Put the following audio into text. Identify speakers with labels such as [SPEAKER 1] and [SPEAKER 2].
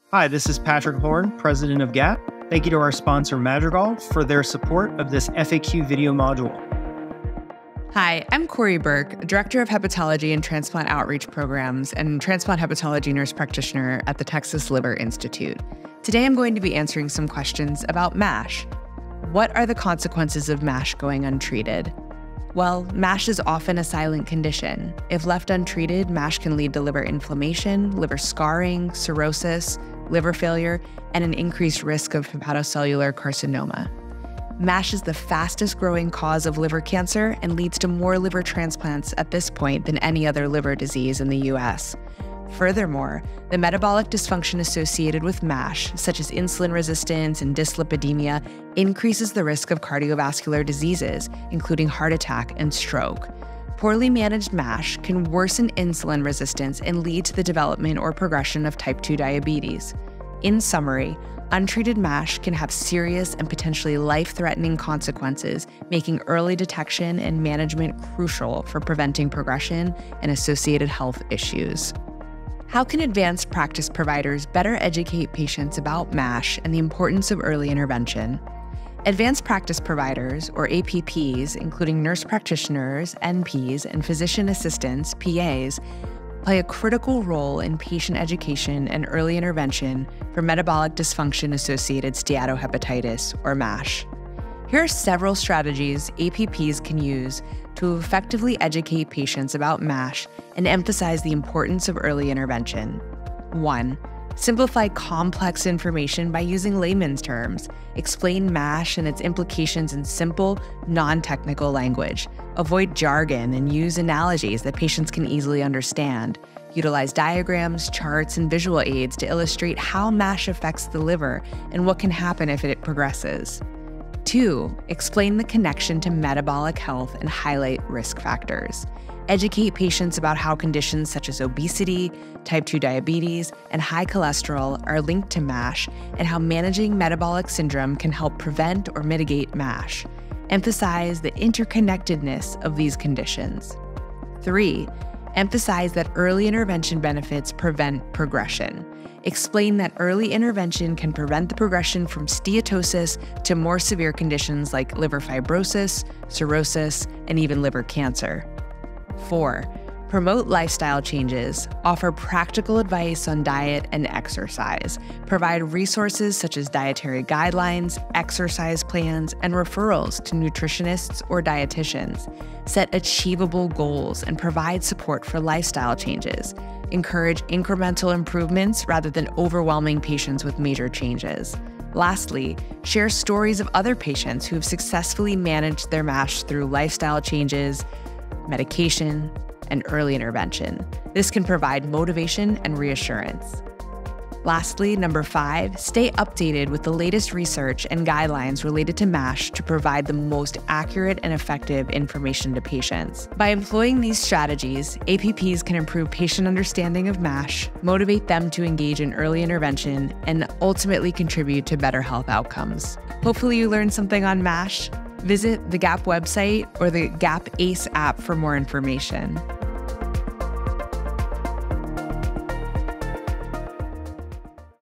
[SPEAKER 1] Hi, this is Patrick Horn, president of GAP. Thank you to our sponsor, Madrigal, for their support of this FAQ video module.
[SPEAKER 2] Hi, I'm Corrie Berk, Director of Hepatology and Transplant Outreach Programs and Transplant Hepatology Nurse Practitioner at the Texas Liver Institute. Today I'm going to be answering some questions about MASH. What are the consequences of MASH going untreated? Well, MASH is often a silent condition. If left untreated, MASH can lead to liver inflammation, liver scarring, cirrhosis, liver failure, and an increased risk of hepatocellular carcinoma. MASH is the fastest growing cause of liver cancer and leads to more liver transplants at this point than any other liver disease in the US. Furthermore, the metabolic dysfunction associated with MASH, such as insulin resistance and dyslipidemia, increases the risk of cardiovascular diseases, including heart attack and stroke. Poorly managed MASH can worsen insulin resistance and lead to the development or progression of type 2 diabetes. In summary, untreated MASH can have serious and potentially life-threatening consequences, making early detection and management crucial for preventing progression and associated health issues. How can advanced practice providers better educate patients about MASH and the importance of early intervention? Advanced practice providers, or APPs, including nurse practitioners, NPs, and physician assistants, PAs, play a critical role in patient education and early intervention for metabolic dysfunction-associated steatohepatitis, or MASH. Here are several strategies APPs can use to effectively educate patients about MASH and emphasize the importance of early intervention. 1. Simplify complex information by using layman's terms. Explain MASH and its implications in simple, non-technical language. Avoid jargon and use analogies that patients can easily understand. Utilize diagrams, charts, and visual aids to illustrate how MASH affects the liver and what can happen if it progresses. 2. Explain the connection to metabolic health and highlight risk factors. Educate patients about how conditions such as obesity, type 2 diabetes, and high cholesterol are linked to MASH and how managing metabolic syndrome can help prevent or mitigate MASH. Emphasize the interconnectedness of these conditions. 3. Emphasize that early intervention benefits prevent progression. Explain that early intervention can prevent the progression from steatosis to more severe conditions like liver fibrosis, cirrhosis, and even liver cancer. 4. Promote lifestyle changes. Offer practical advice on diet and exercise. Provide resources such as dietary guidelines, exercise plans, and referrals to nutritionists or dietitians. Set achievable goals and provide support for lifestyle changes. Encourage incremental improvements rather than overwhelming patients with major changes. Lastly, share stories of other patients who have successfully managed their MASH through lifestyle changes, medication, and early intervention. This can provide motivation and reassurance. Lastly, number 5, stay updated with the latest research and guidelines related to MASH to provide the most accurate and effective information to patients. By employing these strategies, APPs can improve patient understanding of MASH, motivate them to engage in early intervention, and ultimately contribute to better health outcomes. Hopefully you learned something on MASH. Visit the GAP website or the GAP ACE app for more information.